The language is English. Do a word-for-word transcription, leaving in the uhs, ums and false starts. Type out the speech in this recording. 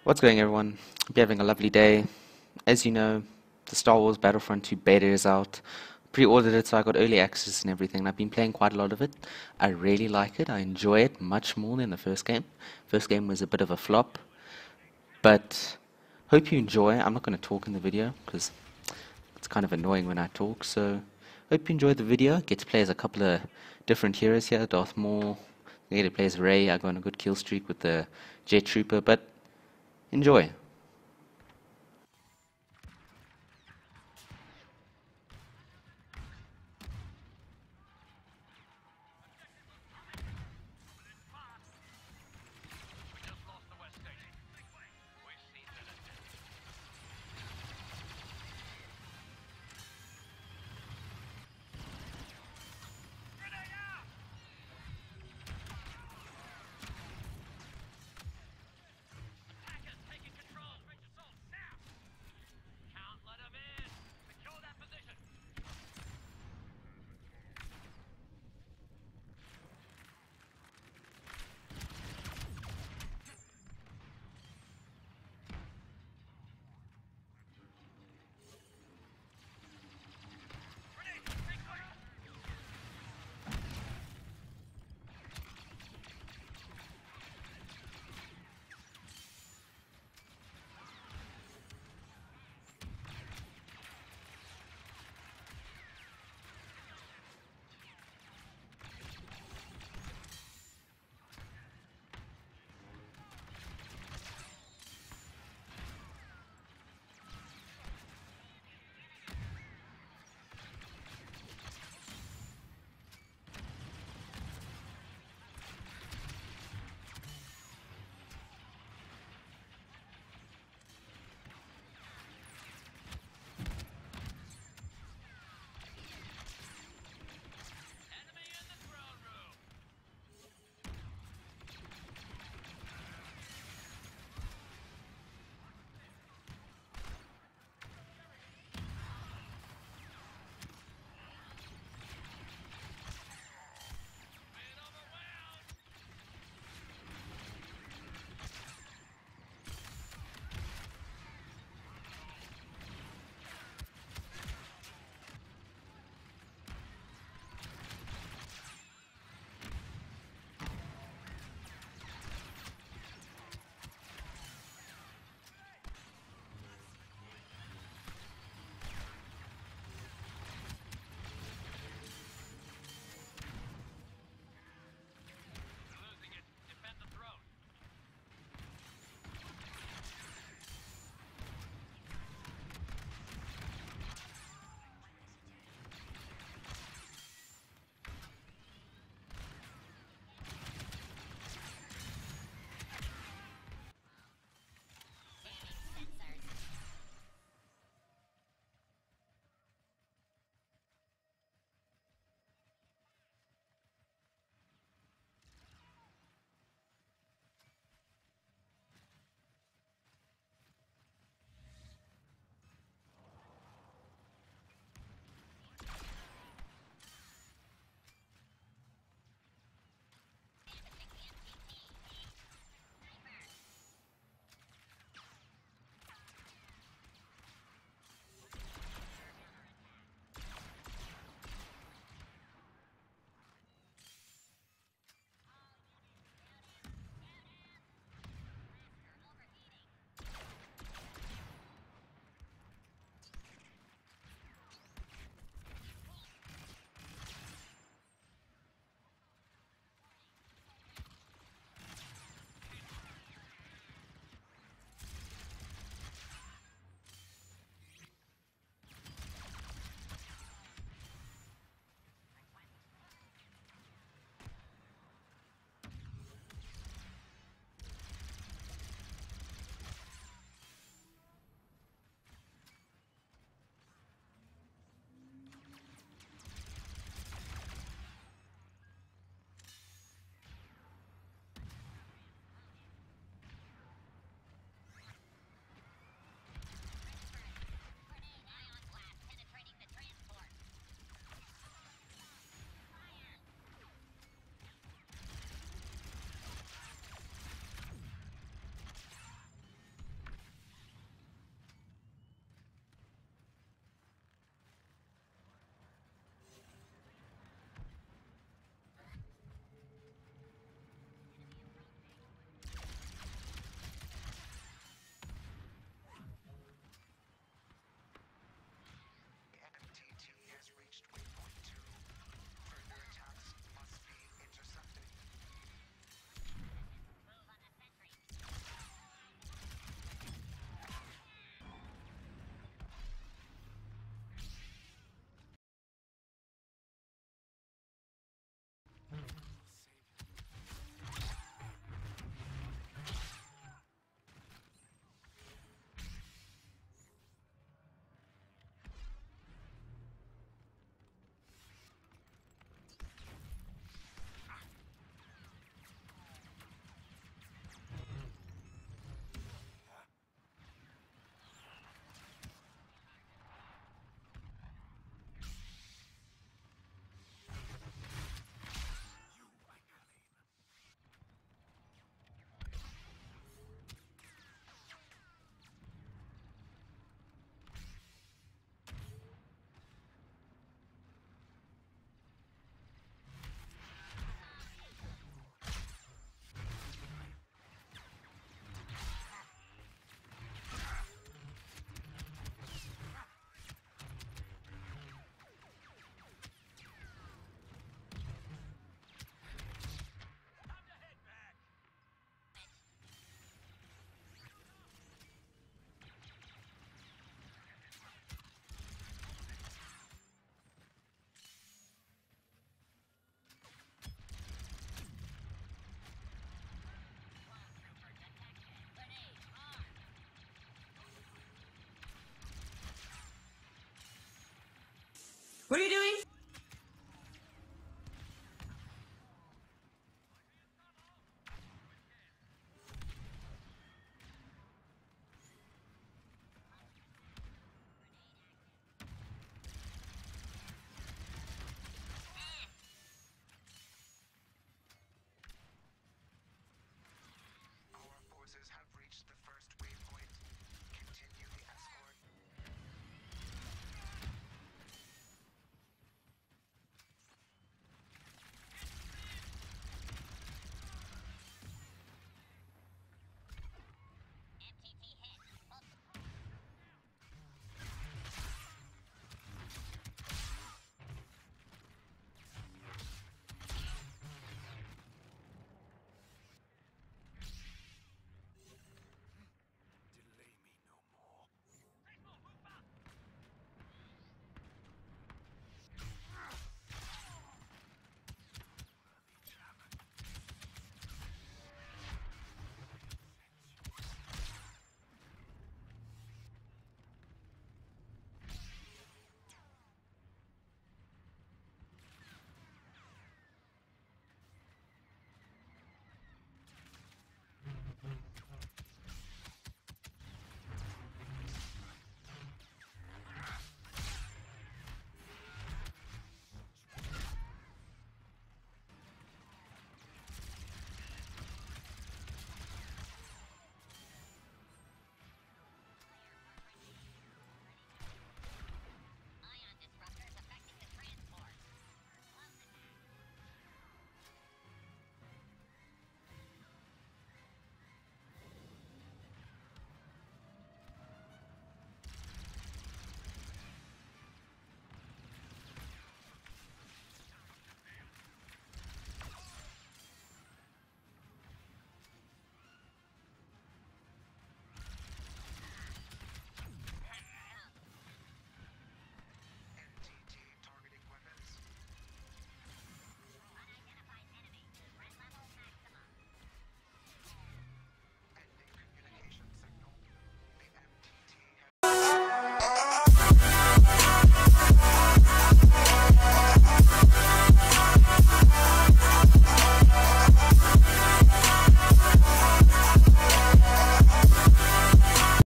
What's going, everyone? Hope you're having a lovely day. As you know, the Star Wars Battlefront two beta is out. Pre-ordered it, so I got early access and everything. And I've been playing quite a lot of it. I really like it. I enjoy it much more than the first game. First game was a bit of a flop, but hope you enjoy. I'm not going to talk in the video because it's kind of annoying when I talk. So hope you enjoyed the video. Get to play as a couple of different heroes here. Darth Maul. I get to play as Rey. I go on a good kill streak with the Jet Trooper, but enjoy.